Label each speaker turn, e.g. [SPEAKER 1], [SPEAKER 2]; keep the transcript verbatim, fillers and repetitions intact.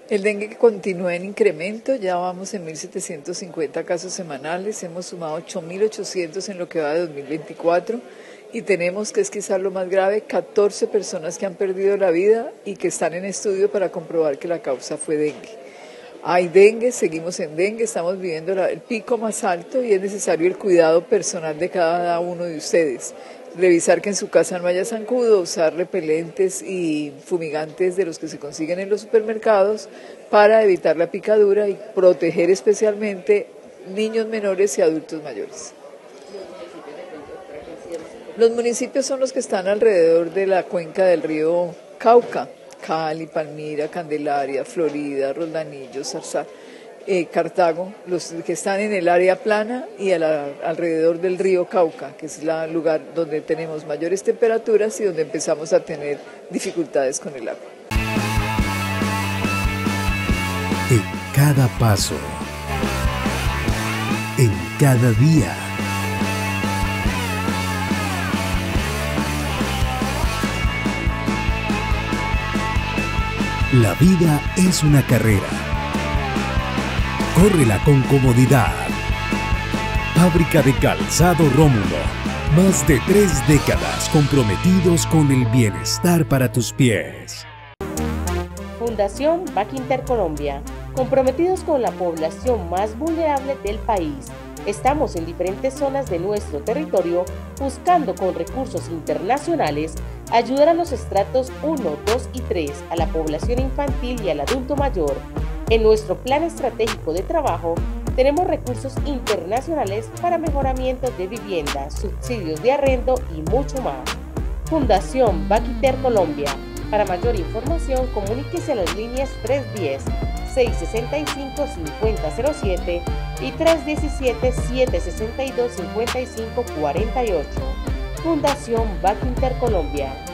[SPEAKER 1] El dengue continúa en incremento, ya vamos en mil setecientos cincuenta casos semanales, hemos sumado ocho mil ochocientos en lo que va de dos mil veinticuatro y tenemos, que es quizás lo más grave, catorce personas que han perdido la vida y que están en estudio para comprobar que la causa fue dengue. Hay dengue, seguimos en dengue, estamos viviendo la, el pico más alto y es necesario el cuidado personal de cada uno de ustedes. Revisar que en su casa no haya zancudo, usar repelentes y fumigantes de los que se consiguen en los supermercados para evitar la picadura y proteger especialmente niños menores y adultos mayores. Los municipios son los que están alrededor de la cuenca del río Cauca: Cali, Palmira, Candelaria, Florida, Roldanillo, Zarzal, eh, Cartago, los que están en el área plana y a la, alrededor del río Cauca, que es el lugar donde tenemos mayores temperaturas y donde empezamos a tener dificultades con el agua.
[SPEAKER 2] En cada paso, en cada día, la vida es una carrera. Córrela con comodidad. Fábrica de Calzado Rómulo. Más de tres décadas comprometidos con el bienestar para tus pies.
[SPEAKER 3] Fundación Back-Inter Colombia. Comprometidos con la población más vulnerable del país. Estamos en diferentes zonas de nuestro territorio buscando con recursos internacionales ayudar a los estratos uno, dos y tres, a la población infantil y al adulto mayor. En nuestro plan estratégico de trabajo tenemos recursos internacionales para mejoramiento de vivienda, subsidios de arrendo y mucho más. Fundación Back-Inter Colombia. Para mayor información, comuníquese a las líneas tres uno cero, seis seis cinco, cinco cero cero siete y tres uno siete, siete seis dos, cinco cinco cuatro ocho. Fundación Back-Inter Colombia.